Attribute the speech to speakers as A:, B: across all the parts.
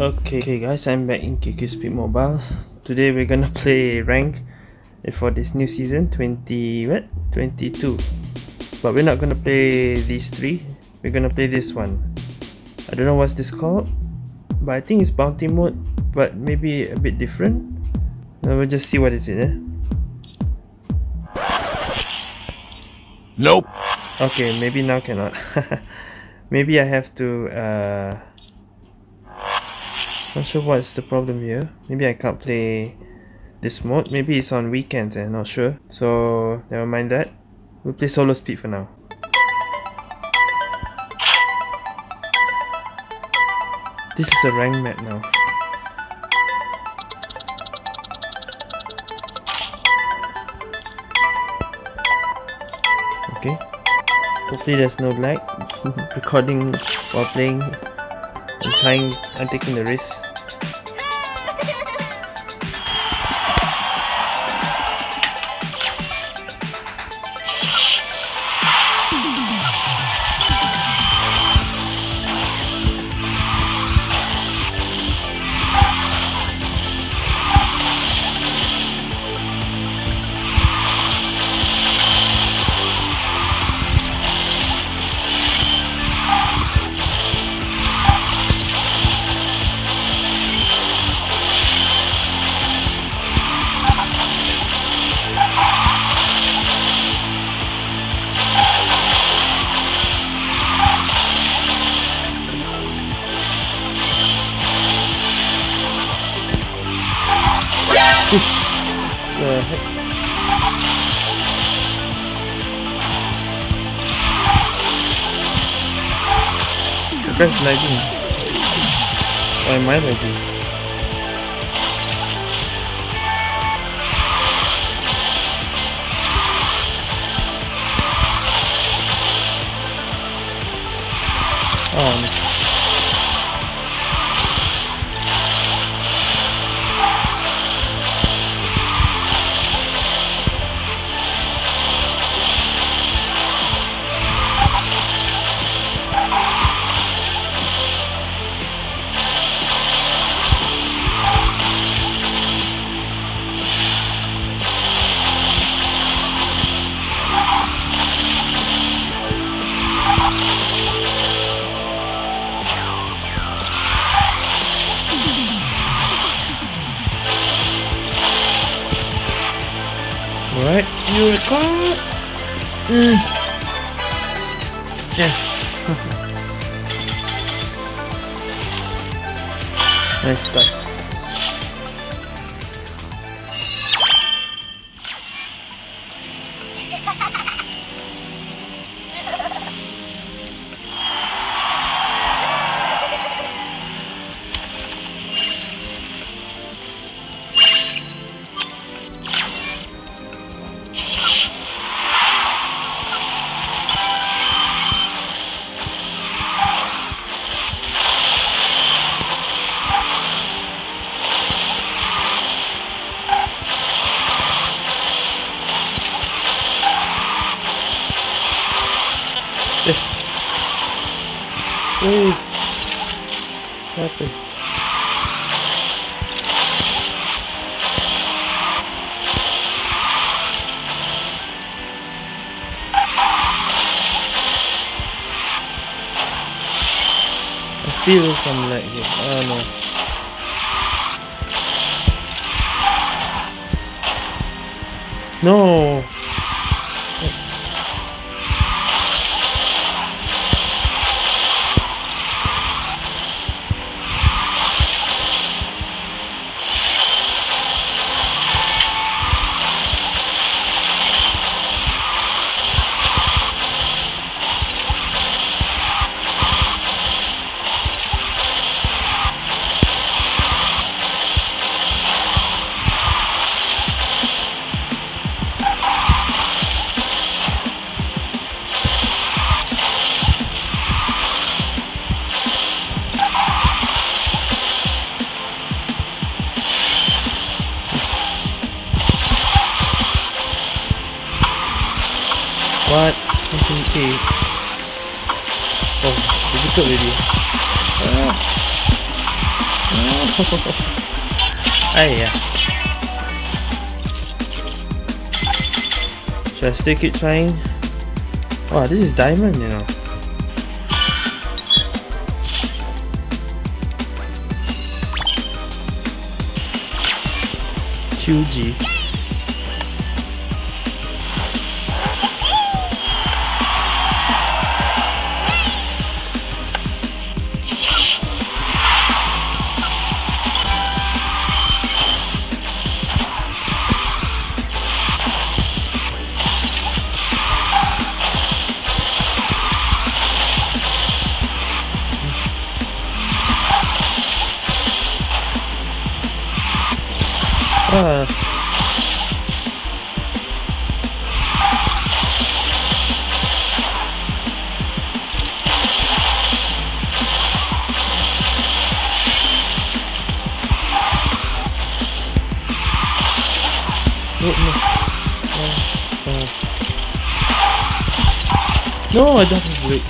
A: Okay guys, I'm back in QQ Speed Mobile. Today we're gonna play rank for this new season 22. But we're not gonna play these three. We're gonna play this one. I don't know what's this called, but I think it's bounty mode, but maybe a bit different. Now we'll just see what is it.
B: Nope.
A: Okay, maybe now cannot. Maybe I have to not sure what's the problem here. Maybe I can't play this mode. Maybe it's on weekends, I'm not sure. So never mind that. We'll play solo speed for now. This is a rank map now. Okay. Hopefully there's no lag. Recording while playing. I'm taking the risk. The heck? The guy's lagging. Or am I lagging? Alright, you record. Yes. Nice start. Hey, what happened? I feel some lag here. Oh no. No. What? Okay. Oh, difficult already. Aiyah. Should I still keep trying? Wow, this is diamond, you know. QG. No, I don't have weight.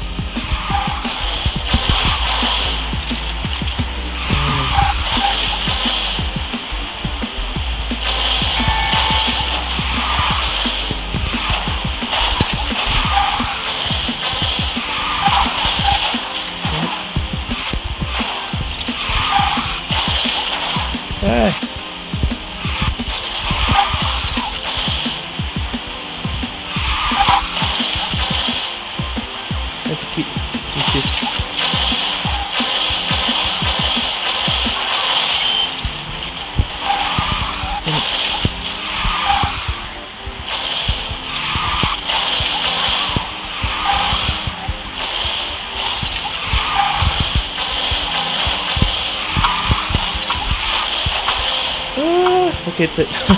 A: I have to keep this. Okay,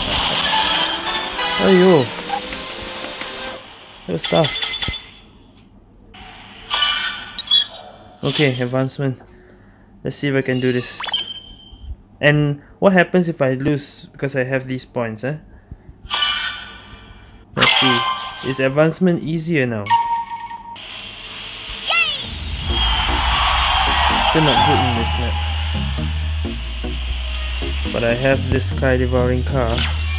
A: Ayo. That was tough. Okay, advancement. Let's see if I can do this. And what happens if I lose because I have these points, eh? Let's see. Is advancement easier now? Still not good in this map. But I have this sky devouring car.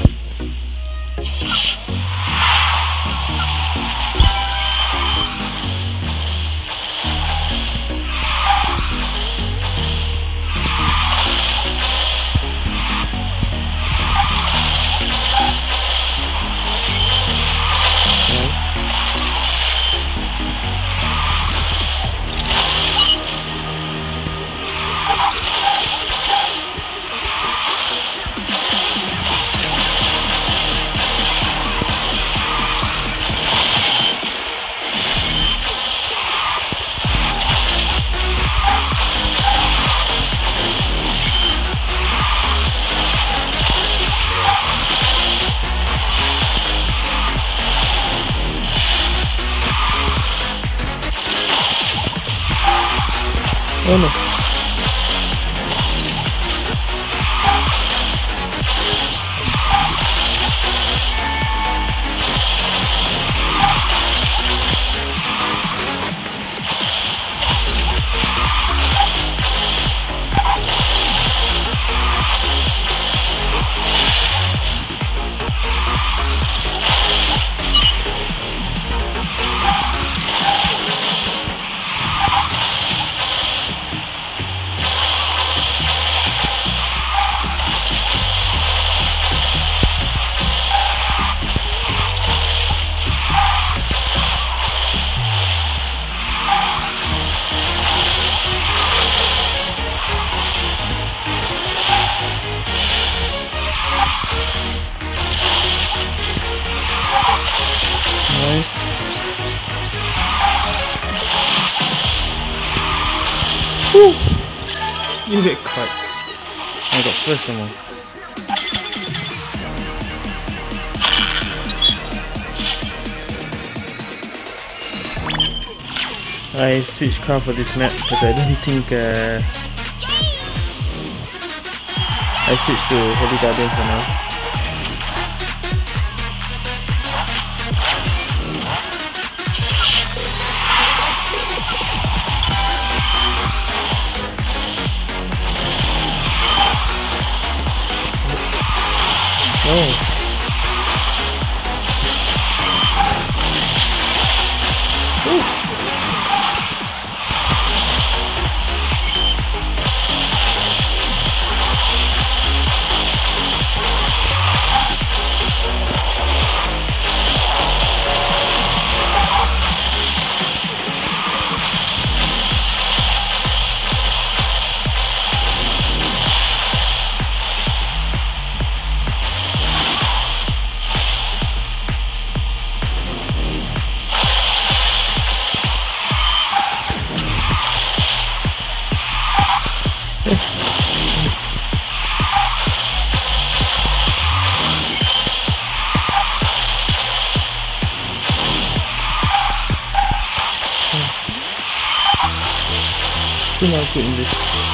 A: Oh no. Nice. Woo! You get caught. I got first someone. I switched car for this map because I don't think I switched to Holy Guardian for now. Still not good in this.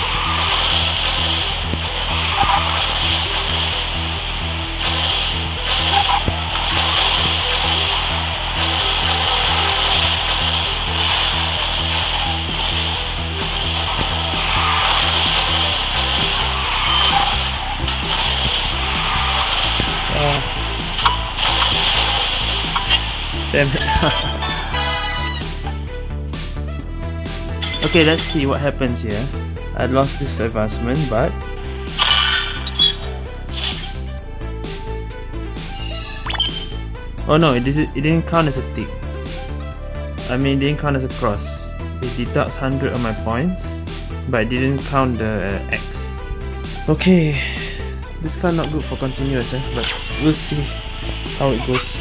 A: Damn it. Okay, let's see what happens here. I lost this advancement, but oh no, it didn't count as a tick. I mean, it didn't count as a cross. It deducts 100 of my points, but it didn't count the X. Okay, this card not good for continuous, but we'll see how it goes.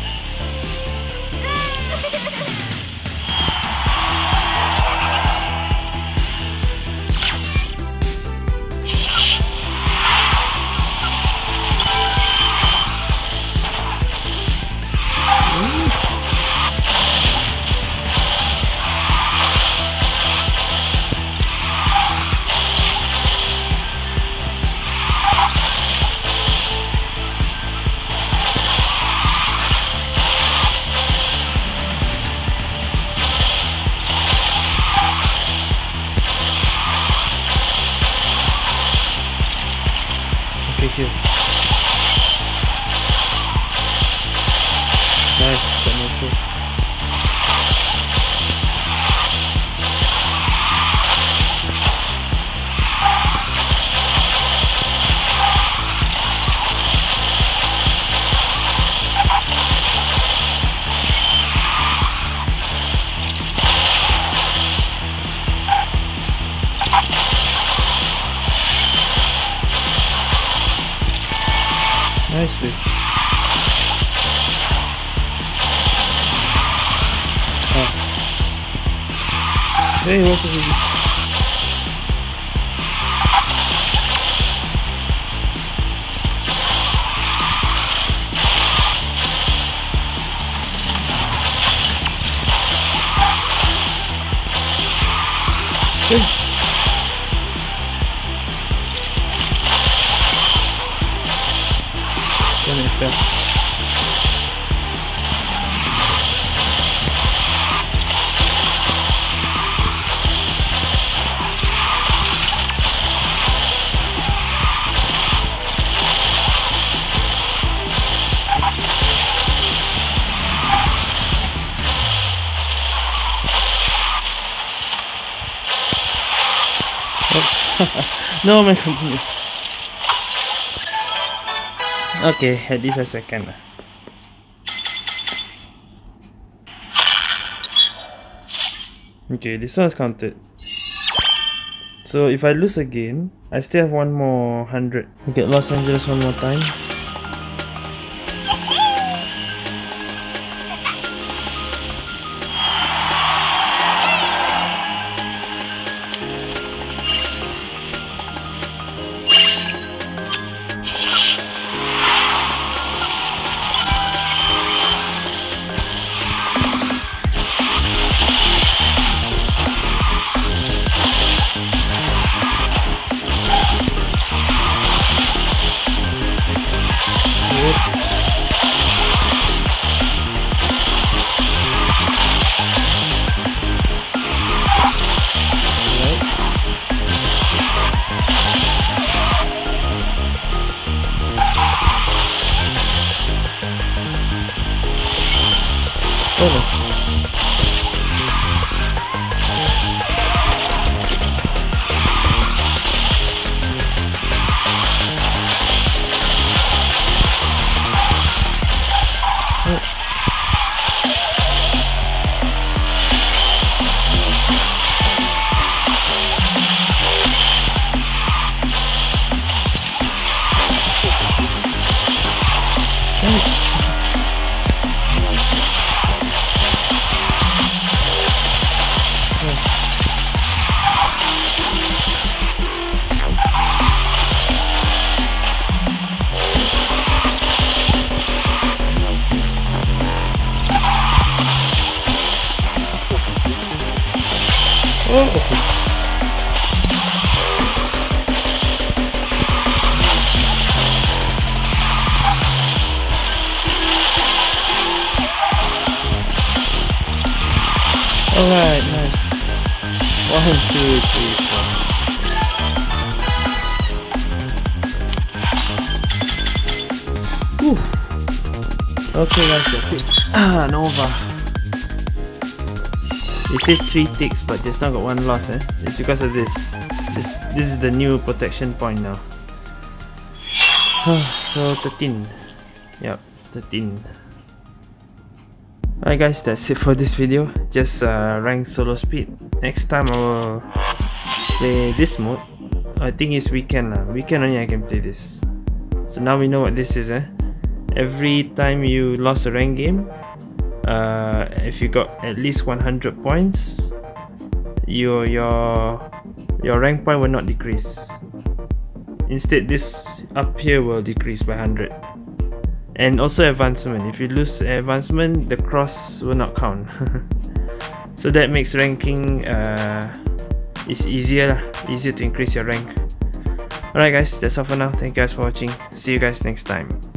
A: Okay, here. Nice, got neutral. Nice whip. Oh. Hey, what's this? Hey. Damn it, fell. Oh. No, my continues. Okay, at least a second. Okay, this one is counted. So if I lose again, I still have one more 100. Get Los Angeles one more time. Oh. Oh! Alright, nice. 1, 2, 3, 4. Whew. Okay guys, that's it. Nova. It says 3 ticks but just now got 1 loss, eh? It's because of this. This is the new protection point now. So 13. Yep, 13. Alright guys, that's it for this video. Just ranked solo speed. Next time I will play this mode. I think it's weekend lah. Weekend only I can play this. So now we know what this is, eh? Every time you lost a rank game, if you got at least 100 points, your rank point will not decrease. Instead, this up here will decrease by 100. And also advancement. If you lose advancement, the cross will not count. So that makes ranking is easier to increase your rank. Alright guys, that's all for now. Thank you guys for watching. See you guys next time.